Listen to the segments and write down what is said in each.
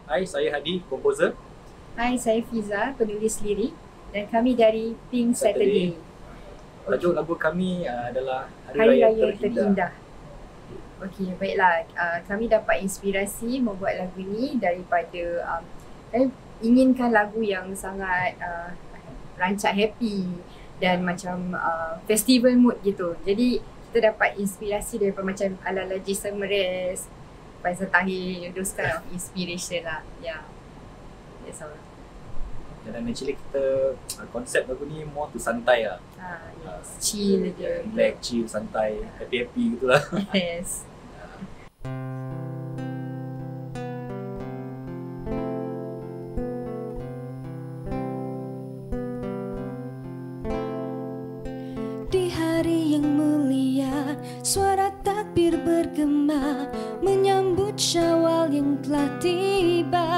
Hai, saya Hadi, komposer. Hai, saya Fiza, penulis lirik dan kami dari Pink Saturday. Tajuk lagu kami adalah Hari Raya Terindah. Okey, baiklah. Kami dapat inspirasi membuat lagu ni daripada kami inginkan lagu yang sangat rancak happy dan macam festival mood gitu. Jadi kita dapat inspirasi daripada macam ala-ala Jason Mraz, Faizal Tahir, those kind of inspiration lah. Yeah, that's all. Dan actually kita konsep lagu ni more to santai lah. Yes, chill je. Relax, chill, santai, happy-happy gitu lah. Yes. Di hari yang mulia, suara takbir bergema menyambut Syawal yang telah tiba.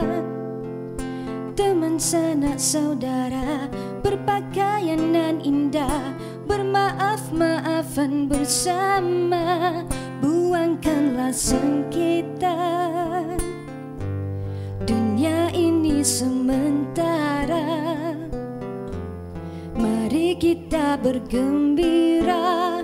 Teman sanak saudara berpakaian nan indah, bermaaf-maafan bersama, buangkanlah sengketa. Dunia ini sementara, mari kita bergembira.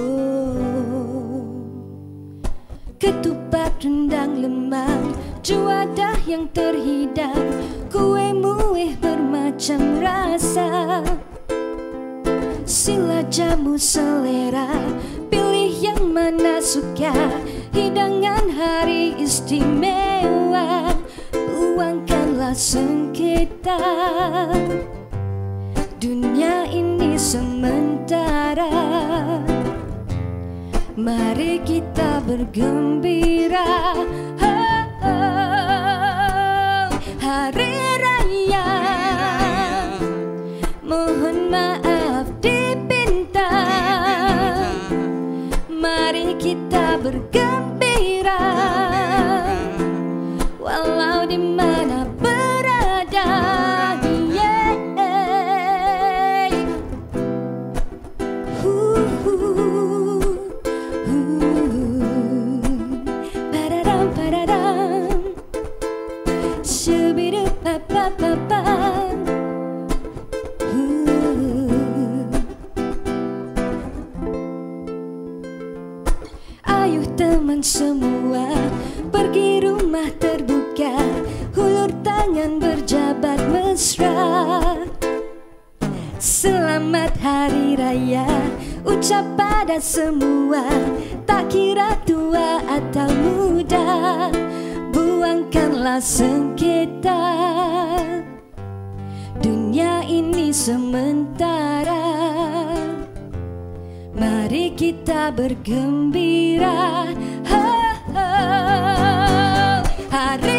Ketupat rendang lemang, juadah yang terhidang, kue muih bermacam rasa. Sila jamu selera, pilih yang mana suka, hidangan hari istimewa, buangkanlah sengketa. Dunia ini sementara, mari kita bergembira. Hari Raya, mohon maaf dipinta, mari kita bergembira, walau di mana berada. Ayuh teman semua, pergi rumah terbuka, hulur tangan berjabat mesra. Selamat Hari Raya, ucap pada semua, tak kira tua atau muda, buangkanlah sengketa. Dunia ini sementara, mari kita bergembira. Hari